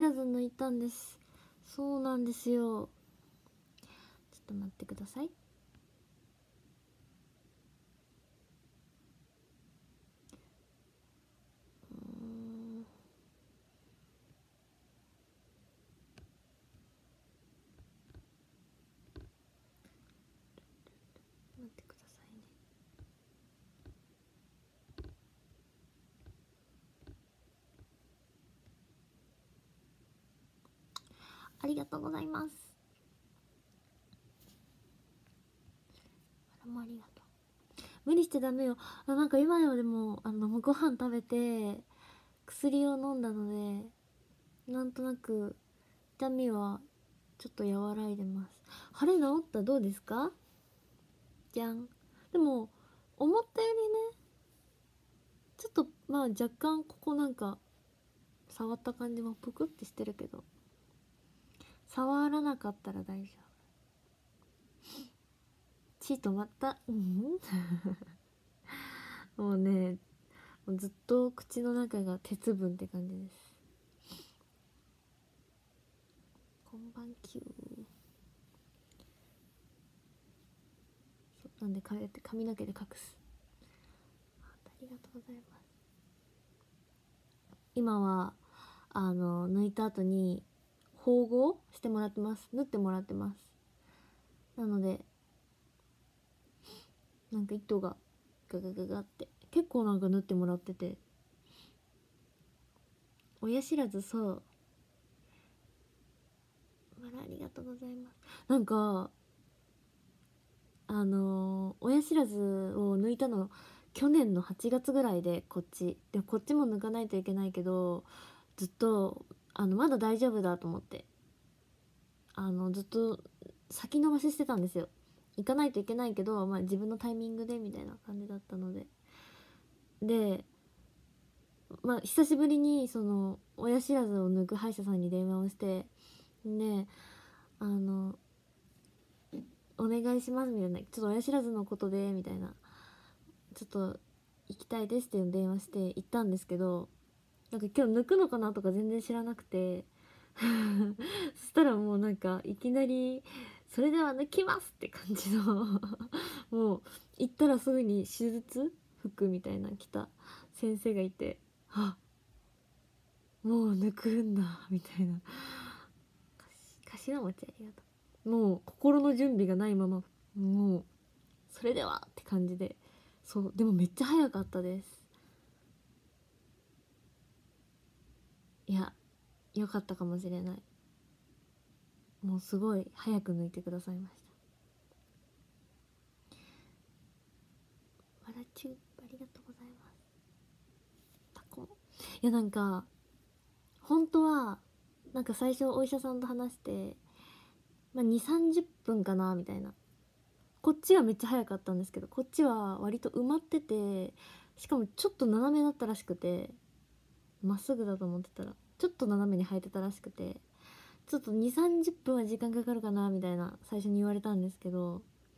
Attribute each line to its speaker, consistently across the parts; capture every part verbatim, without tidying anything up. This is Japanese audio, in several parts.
Speaker 1: ず抜いたんです。そうなんですよ。ちょっと待ってください。うーん待ってくださいね。ありがとうございます。あらもありがとう。無理してダメよ。あ、なんか今よでもあのご飯食べて薬を飲んだので、なんとなく痛みはちょっと和らいでます。腫れ治った？どうですか？じゃん。でも思ったよりね、ちょっとまあ若干ここなんか触った感じもぷくってしてるけど、触らなかったら大丈夫。血止まった。うんもうね、もうずっと口の中が鉄分って感じです。こんばんきゅう。そうなんで髪の毛で隠す。ありがとうございます。今はあの抜いた後に縫合してもらってます。縫ってもらってます。なのでなんか糸がガガガガって結構なんか縫ってもらってて、親知らず、そうあらありがとうございます。なんかあのー親知らずを抜いたの去年のはちがつぐらいで、こっちでこっちも抜かないといけないけど、ずっとあのまだ大丈夫だと思ってあのずっと先延ばししてたんですよ。行かないといけないけど、まあ、自分のタイミングでみたいな感じだったので、でまあ久しぶりにその親知らずを抜く歯医者さんに電話をして、であのお願いしますみたいな、ちょっと親知らずのことでみたいな、ちょっと行きたいですっていうの電話して行ったんですけど、なんか今日抜くのかなとか全然知らなくてそしたらもうなんかいきなり「それでは抜きます!」って感じのもう行ったらすぐに手術服みたいなの着た先生がいて、あ、もう抜くんだみたいな。頭持ちありがとう。もう心の準備がないまま、もうそれではって感じで、そうでもめっちゃ早かったです。いや、良かったかもしれない。もうすごい早く抜いてくださいました。わらちゅうありがとうございます。タコ、いやなんか本当はなんか最初お医者さんと話して、まあ、にじゅうさんじゅっぷんかなみたいな、こっちはめっちゃ早かったんですけど、こっちは割と埋まってて、しかもちょっと斜めだったらしくて、まっすぐだと思ってたらちょっと斜めに生えてたらしくて、ちょっとにじゅうさんじゅっぷんは時間かかるかなみたいな最初に言われたんですけど、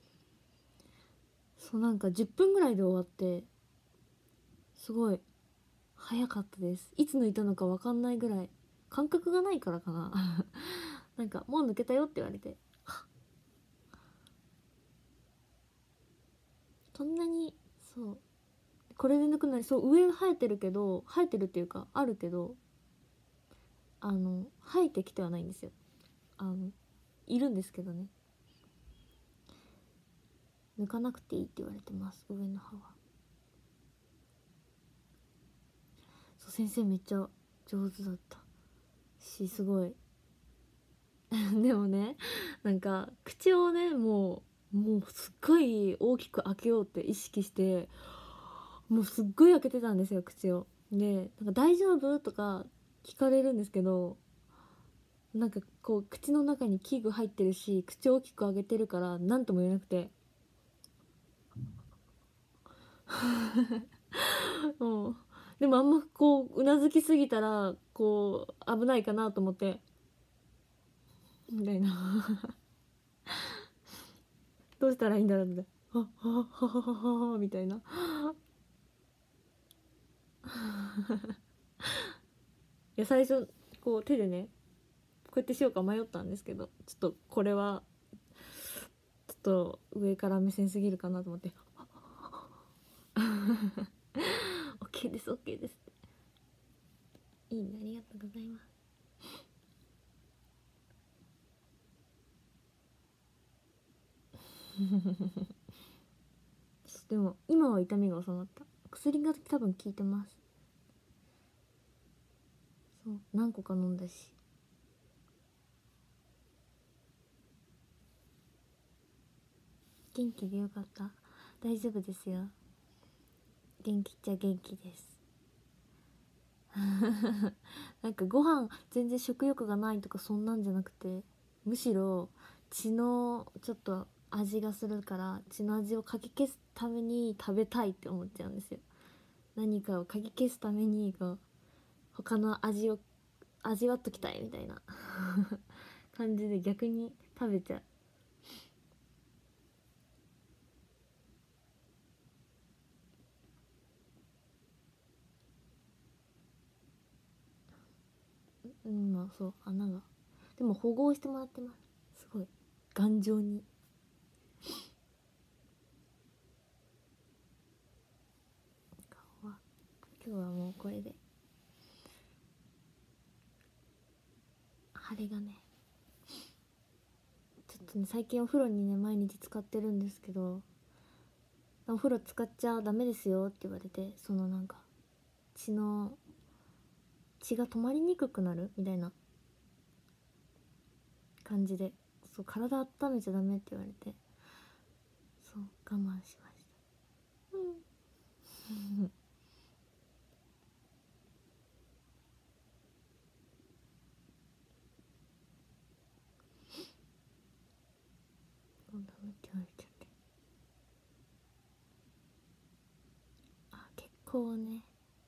Speaker 1: そうなんかじゅっぷんぐらいで終わって、すごい早かったです。いつ抜いたのか分かんないぐらい、感覚がないからかななんかもう抜けたよって言われて、そんなに、そうこれで抜くのに、そう上生えてるけど、生えてるっていうかあるけど、あの生えてきてはないんですよ。あのいるんですけどね、抜かなくていいって言われてます、上の歯は。そう先生めっちゃ上手だったし、すごいでもね、なんか口をね、もうもうすっごい大きく開けようって意識して、もうすっごい開けてたんですよ口を。でなんか「大丈夫？」とか聞かれるんですけど、なんかこう口の中に器具入ってるし口を大きく開けてるから何とも言えなくてもうでもあんまこううなずきすぎたらこう危ないかなと思ってみたいなどうしたらいいんだろうって「はっはっはっはっはは」みたいな。いや最初こう手でねうやってしようか迷ったんですけど、ちょっとこれはちょっと上から目線すぎるかなと思ってOK です OK ですって。いいね、ありがとうございます。でも今は痛みが収まった。薬が多分効いてます。そう何個か飲んだし。元気でよかった。大丈夫ですよ。元気っちゃ元気ですなんかご飯全然食欲がないとかそんなんじゃなくて、むしろ血のちょっと味がするから血の味をかき消すために食べたいって思っちゃうんですよ。何かをかき消すためにこう他の味を味わっときたいみたいな感じで逆に食べちゃう。うん、まあそう、穴がでも保護してもらってます。すごい頑丈に。顔は今日はもうこれで腫れがね、ちょっとね最近お風呂にね毎日使ってるんですけど、お風呂使っちゃダメですよって言われて、そのなんか血の血が止まりにくくなるみたいな感じで、そう体温めちゃダメって言われて、そう我慢しました。うんダメって言われちゃって、あ結構ね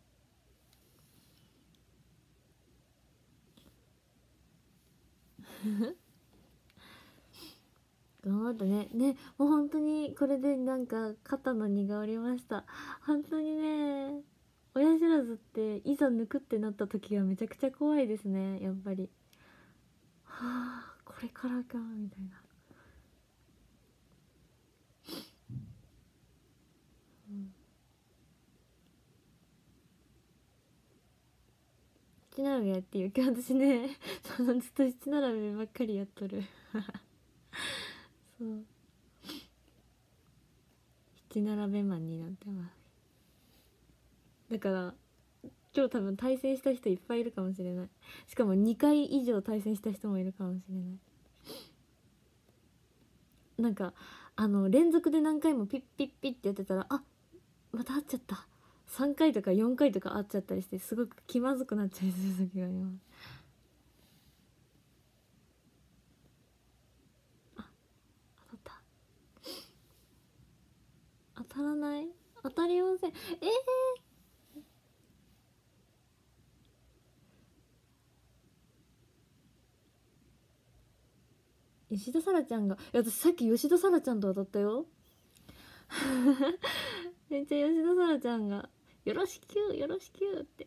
Speaker 1: 頑張ったね。ね、もう本当にこれでなんか肩の荷が下りました。本当にね、親知らずっていざ抜くってなった時はめちゃくちゃ怖いですね、やっぱり。はあ、これからかみたいな。うん、七並べやっていう今日私ねそのずっと七並べばっかりやっとるそう七並べマンになってます。だから今日多分対戦した人いっぱいいるかもしれない。しかもにかい以上対戦した人もいるかもしれない。なんかあの連続で何回もピッピッピッってやってたら、あまた会っちゃった、さんかいとかよんかいとか会っちゃったりして、すごく気まずくなっちゃいする時があります。あ当たった、当たらない、当たりません。えー、吉田沙羅ちゃんが、いや私さっき吉田沙羅ちゃんと当たったよめっちゃ吉田沙羅ちゃんが「よろしくよろしく」って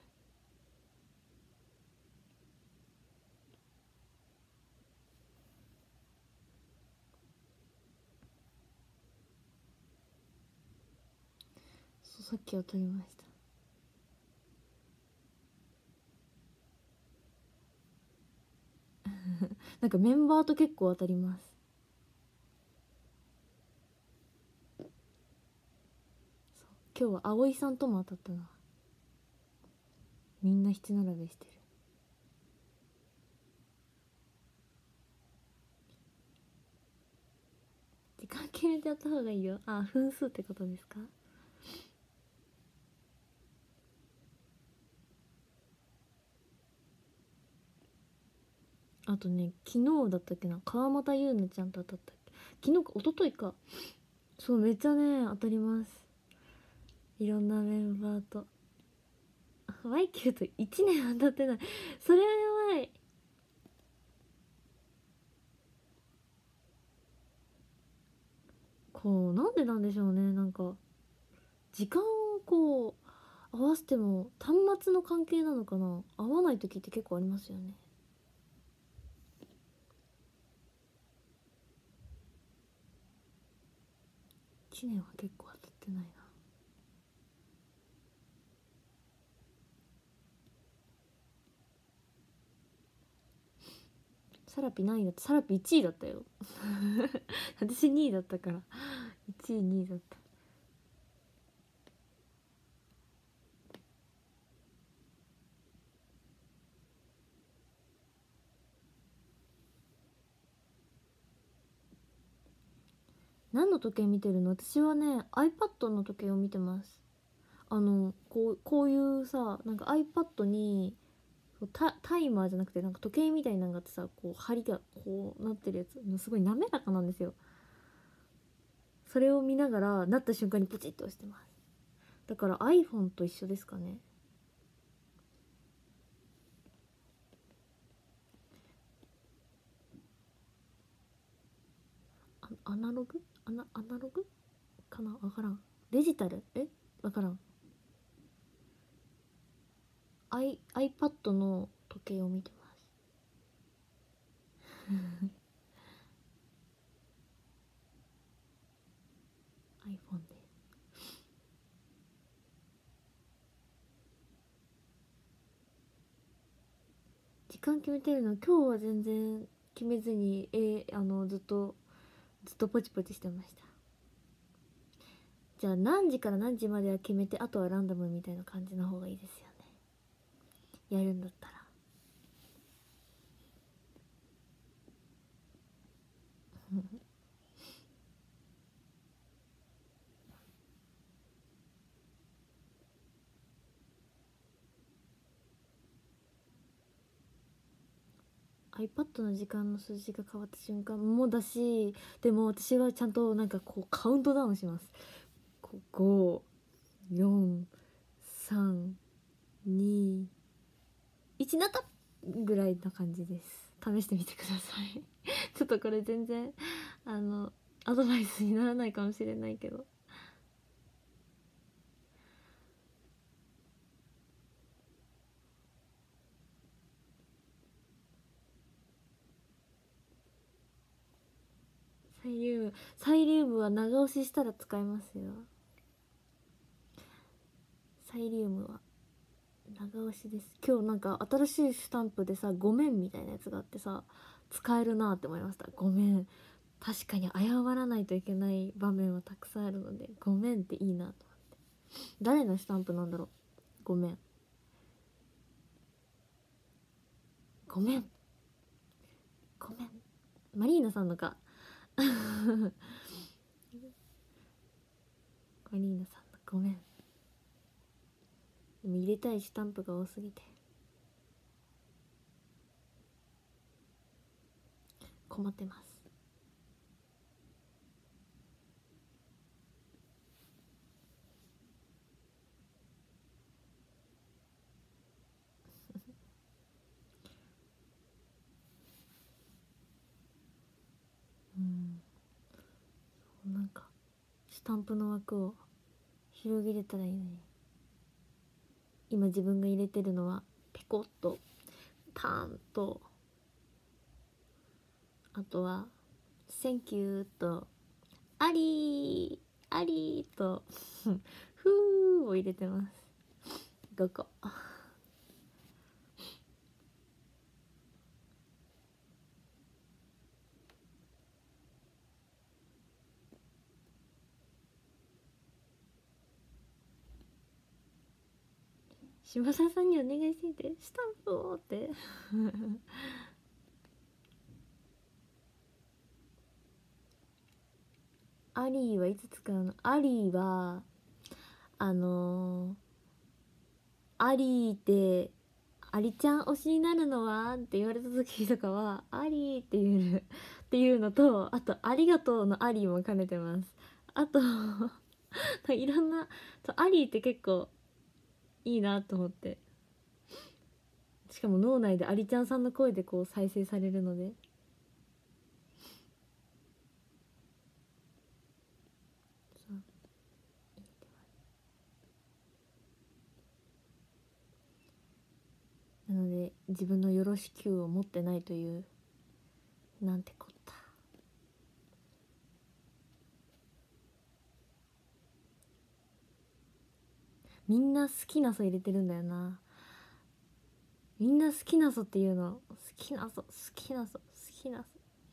Speaker 1: そうさっき当たりました。なんかメンバーと結構当たります。今日は葵さんとも当たったな。みんな七並べしてる。時間決めてやった方がいいよ。あ、分数ってことですか。あとね、昨日だったっけな、川又優奈ちゃんと当たったっけ、昨日か一昨日か。そうめっちゃね当たります、いろんなメンバーと。ワイキューといちねん当たってない、それはやばい。こうなんでなんでしょうね、なんか時間をこう合わせても端末の関係なのかな、合わない時って結構ありますよね。 ちねんは結構当たってないな。サラピ何位だった？サラピいちいだったよ私にいだったからいちいにいだった。何の時計見てるの？私はね iPad の時計を見てます。あのこうこういうさ、なんか iPad にタ, タイマーじゃなくてなんか時計みたいなのがあってさ、こう針がこうなってるやつ、すごい滑らかなんですよ。それを見ながらなった瞬間にポチッと押してます。だから iPhone と一緒ですかね。あアナログアナアナログかな、わからん。デジタルえわからん。I iPad の時計を見てますiPhone で。時間決めてるの？今日は全然決めずに、えー、あのずっとずっとポチポチしてました。じゃあ何時から何時までは決めて、あとはランダムみたいな感じの方がいいですよね、やるんだったらiPad の時間の数字が変わった瞬間もだし、でも私はちゃんとなんかこうカウントダウンします。ご、よん、さん、に、いちなったぐらいな感じです。試してみてくださいちょっとこれ全然あのアドバイスにならないかもしれないけど、サイリウムサイリウムは長押ししたら使えますよ。サイリウムは長押しです。今日なんか新しいスタンプでさ、ごめんみたいなやつがあってさ、使えるなって思いました。ごめん、確かに謝らないといけない場面はたくさんあるので、ごめんっていいなと思って。誰のスタンプなんだろう。ごめんごめんごめん、マリーナさんのかマリーナさんのごめん。でも入れたいスタンプが多すぎて困ってますうん、なんかスタンプの枠を広げれたらいいのに。今自分が入れてるのはペコッとパーンと、あとはセンキューとアリーアリーとフーを入れてます。ごこ。島田さんにお願いしてみて、スタンプをってアリーはいつ使うの？アリーはあのー、アリーってアリちゃん推しになるのはって言われた時とかはアリーって言うっていうのと、あとありがとうのアリーも兼ねてます。あといろんな、アリーって結構いいなと思って、しかも脳内でアリちゃんさんの声でこう再生されるので、なので自分のよろしきゅうを持ってないという、なんてこった。 みんな好きな素入れてるんだよな。みんな好きな素っていうの、好きな素好きな素好きな素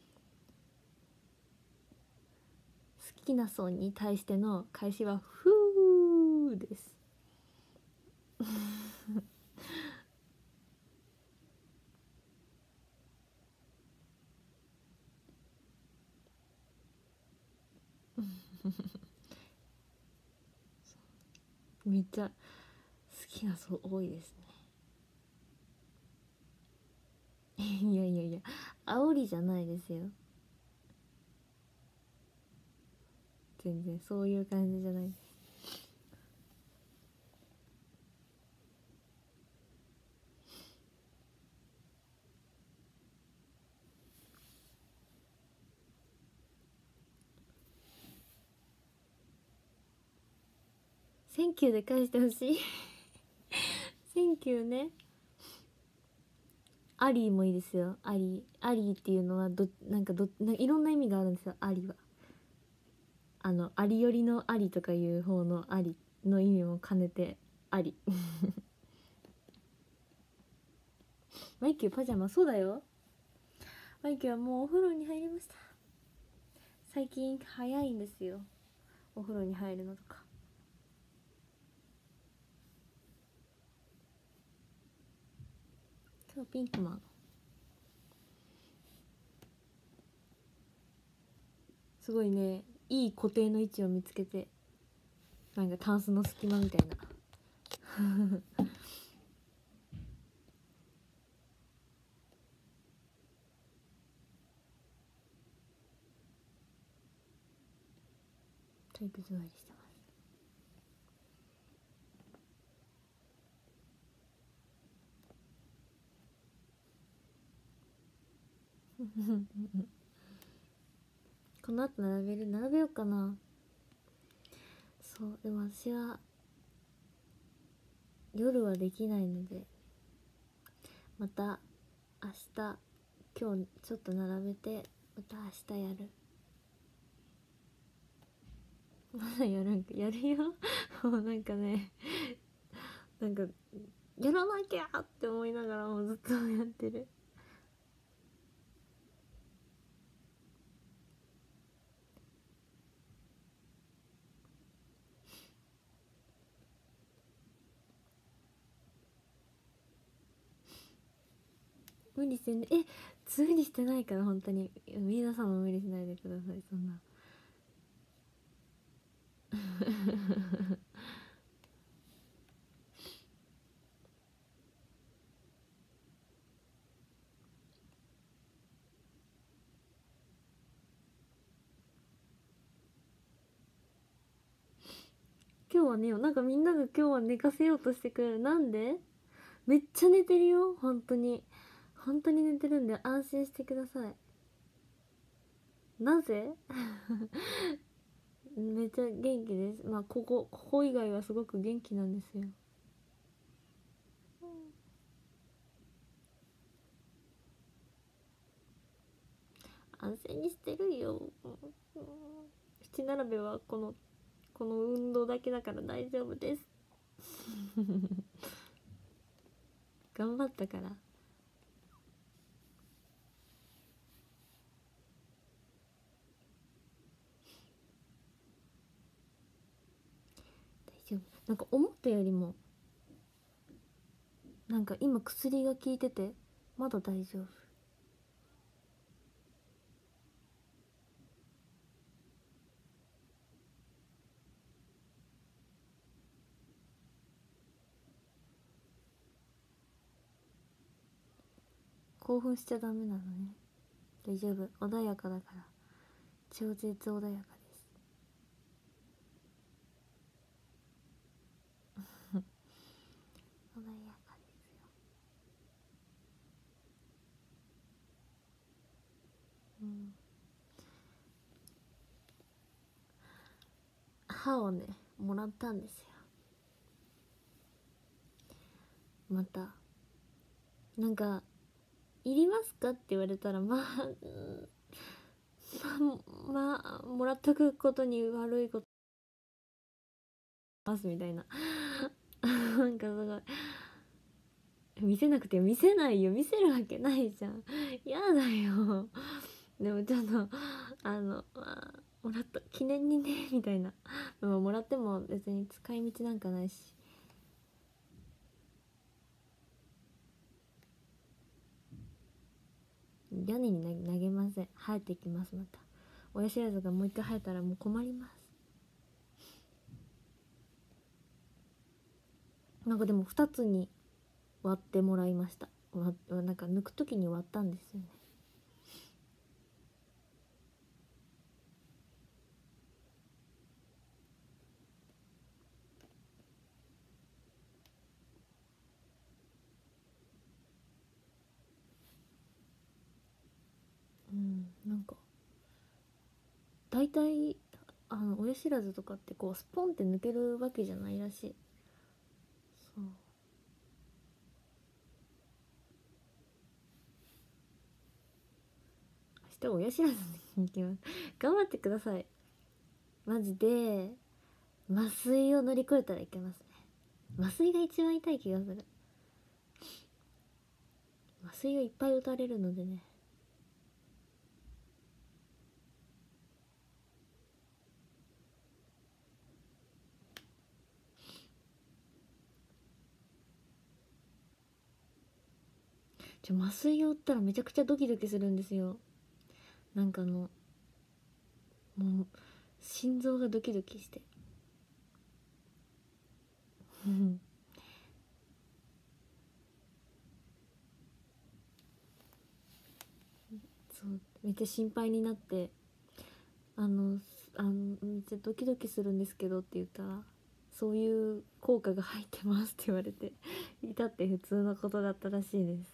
Speaker 1: 好きな素に対しての返しはふーですめっちゃ好きな素多いですねいやいやいや、煽りじゃないですよ、全然そういう感じじゃないです。センキューで返してほしいセンキューね。アリーもいいですよ。アリーアリーっていうのはどなんかどなんかいろんな意味があるんですよ。アリはあのアリよりのアリとかいう方のアリの意味も兼ねてアリマイキューパジャマ、そうだよ、マイキューはもうお風呂に入りました。最近早いんですよ、お風呂に入るのとか。今日ピンクマンすごいね、いい固定の位置を見つけて、なんかタンスの隙間みたいな体育座りしてますこの後並べる並べようかな。そうでも私は夜はできないので、また明日今日ちょっと並べてまた明日やるまだやるんか、やるよもうなんかね、なんかやらなきゃって思いながらもずっとやってる。無理してんね、え無理してないから本当に皆さんも無理しないでください、そんな今日はね、なんかみんなが今日は寝かせようとしてくる。なんで？めっちゃ寝てるよ、本当に本当に寝てるんで安心してください。なぜめっちゃ元気です。まあここここ以外はすごく元気なんですよ。安静にしてるよ。七並べはこのこの運動だけだから大丈夫です頑張ったから。大丈夫、なんか思ったよりもなんか今薬が効いててまだ大丈夫。興奮しちゃダメなのね。大丈夫、穏やかだから、超絶穏やかです穏やかですよ。うん歯をねもらったんですよ。またなんかいりますかって言われたらまあ、まあ、まあ、もらっとくことに悪いことますみたいななんかすごい見せなくて見せないよ、見せるわけないじゃん、やだよ。でもちょっとあの、まあ、もらった記念にねみたいな、でももらっても別に使い道なんかないし。屋根に投げません、生えてきます。また親知らずがもう一回生えたらもう困ります。なんかでもふたつに割ってもらいました。わなんか抜く時に割ったんですよね。うん、なんか大体あの親知らずとかってこうスポンって抜けるわけじゃないらしい。そう、明日親知らずに行きます。頑張ってくださいマジで。麻酔を乗り越えたらいけますね。麻酔が一番痛い気がする。麻酔をいっぱい打たれるのでね。ちょ麻酔を打ったらめちゃくちゃドキドキするんですよ。なんかあのもう心臓がドキドキしてそうめっちゃ心配になって、あのあのめっちゃドキドキするんですけどって言ったら、そういう効果が入ってますって言われて、至って普通のことだったらしいです。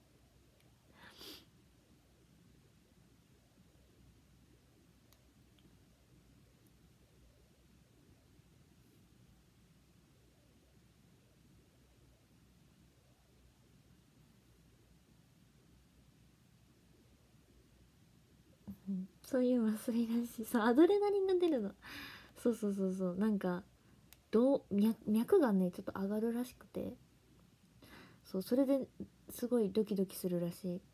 Speaker 1: うん、そういう麻酔らしい。そうアドレナリンが出るの。そうそうそうそう、なんかどう 脈, 脈がねちょっと上がるらしくて、そうそれですごいドキドキするらしい。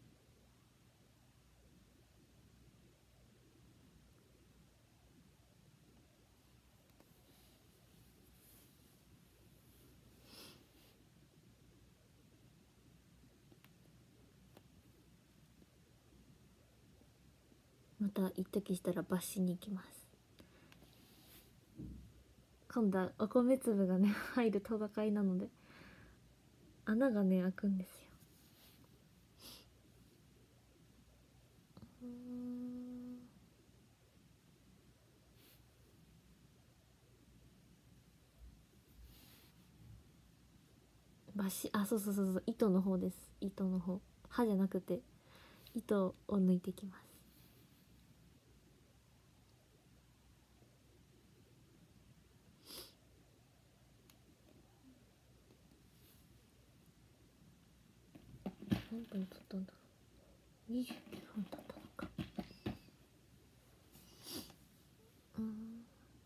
Speaker 1: また一時したら抜歯に行きます。今度はお米粒がね入る戦いなので、穴がね開くんですよ。うーん、抜歯、あ、そうそうそうそう、糸の方です。糸の方、歯じゃなくて糸を抜いてきます。何分経ったんだろう。にじゅうきゅうふん経ったのか。うん、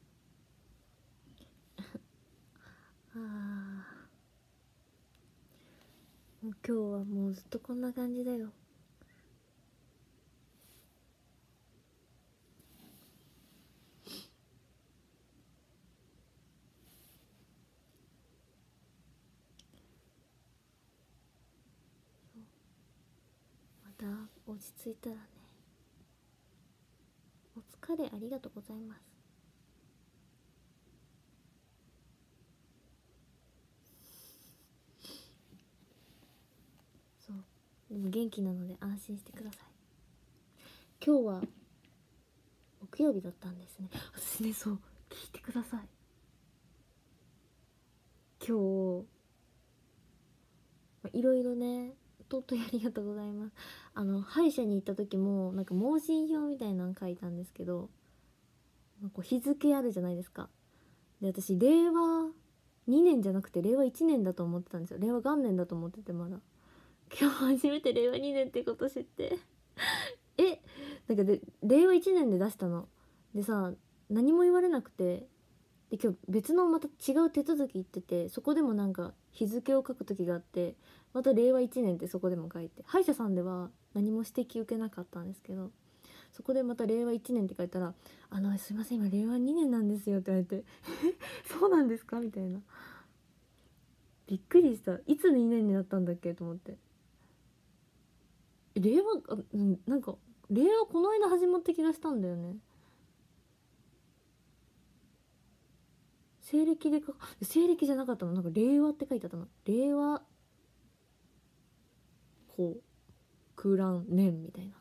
Speaker 1: あーもう今日はもうずっとこんな感じだよ。また落ち着いたらね。お疲れありがとうございます。そう、でも元気なので安心してください。今日は木曜日だったんですね。私ね、そう、聞いてください。今日いろいろね、とっとありがとうございます。あの歯医者に行った時もなんか問診票みたいなの書いたんですけど、なんか日付あるじゃないですか。で私れいわにねんじゃなくてれいわいちねんだと思ってたんですよ。令和元年だと思ってて、まだ今日初めてれいわにねんってこと知ってえ、なんかでれいわいちねんで出したのでさ、何も言われなくて、 で今日別のまた違う手続き行ってて、そこでもなんか日付を書く時があって、またれいわいちねんってそこでも書いて、歯医者さんでは何も指摘受けなかったんですけど、そこでまたれいわいちねんって書いたら「あのすいません今れいわにねんなんですよ」って言われて「そうなんですか?」みたいな、びっくりした。いつにねんになったんだっけと思って、令和あ、うん、なんか令和この間始まった気がしたんだよね。西暦でか西暦じゃなかったの、なんか令和って書いてあったの。令和こう空欄年みたいな。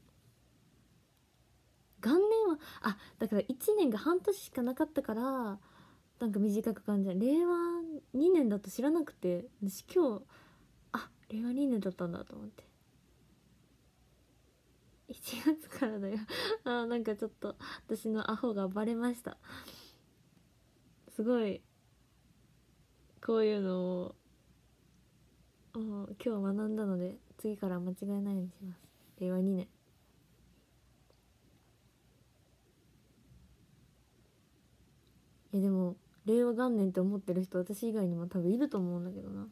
Speaker 1: 元年はあだからいちねんが半年しかなかったからなんか短く感じる。令和にねんだと知らなくて、私今日あ令和にねんだったんだと思って、いちがつからだよあなんかちょっと私のアホがバレました。すごいこういうのを今日学んだので次から間違えないようにします。令和にねん。いやでも令和元年って思ってる人私以外にも多分いると思うんだけどな。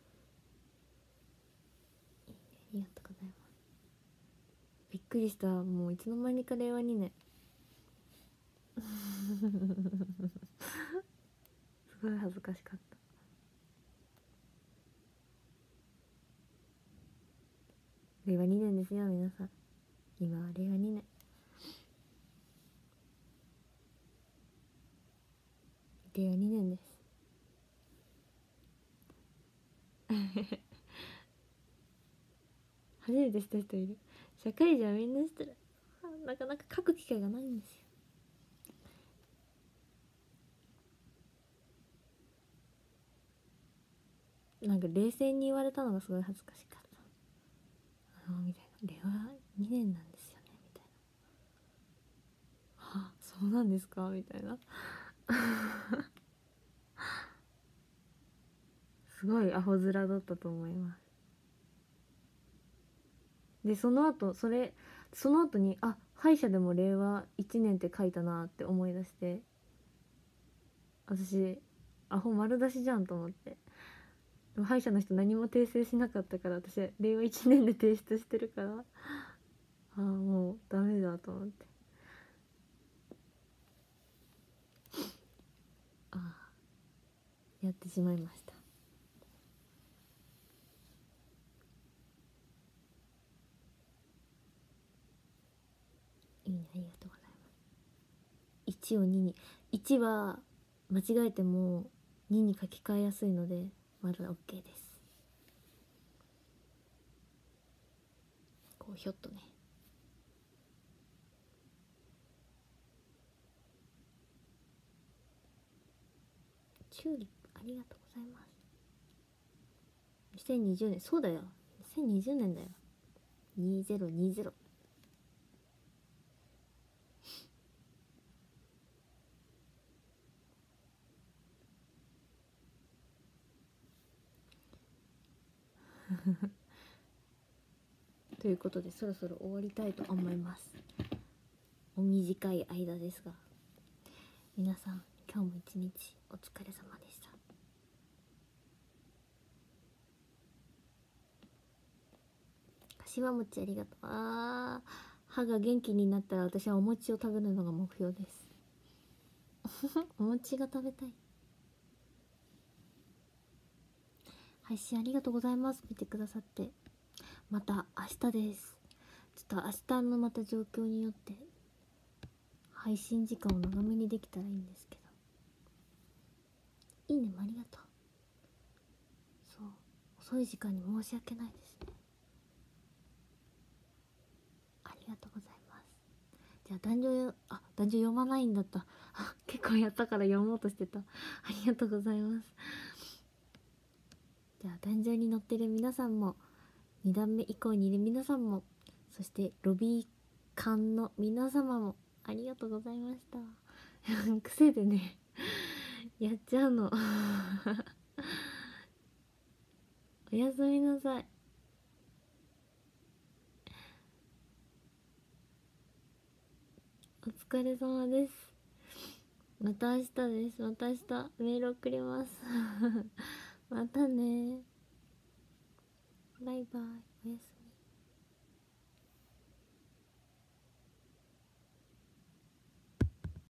Speaker 1: ありがとうございます。びっくりした。もういつの間にか令和にねんすごい恥ずかしかった。令和にねんですよ皆さん。今は令和にねん。令和にねんです初めてした人いる。社会人はみんなしてる。なかなか書く機会がないんですよ。なんか冷静に言われたのがすごい恥ずかしかった。あのみたいな、令和にねんなんですよねみたいな。あそうなんですかみたいなすごいアホ面だったと思います。でその後それその後にあ歯医者でも令和いちねんって書いたなって思い出して、私アホ丸出しじゃんと思って。でも歯医者の人何も訂正しなかったから私令和いちねんで提出してるから、ああもうダメだと思って、ああやってしまいました。いいね、ありがとうございます。いちをににいちは間違えてもにに書き換えやすいのでまだ OK です。こうひょっとね。チューリップありがとうございます。にせんにじゅうねん、そうだよにせんにじゅうねんだよ。にせんにじゅうということでそろそろ終わりたいと思います。お短い間ですが皆さん今日も一日お疲れ様でした。かしわ餅ありがとう。あー歯が元気になったら私はお餅を食べるのが目標ですお餅が食べたい。配信ありがとうございます。見てくださって。また明日です。ちょっと明日のまた状況によって配信時間を長めにできたらいいんですけど、いいねもありがとう。そう遅い時間に申し訳ないですね。ありがとうございます。じゃあ男女あ男女読まないんだった。あ結構やったから読もうとしてた。ありがとうございます。じゃあ壇上に乗ってる皆さんもに段目以降にいる皆さんもそしてロビー館の皆様もありがとうございました癖でねやっちゃうのおやすみなさい。お疲れ様です。 また明日です。また明日メール送りますまたね、バイバイ、おやすみ。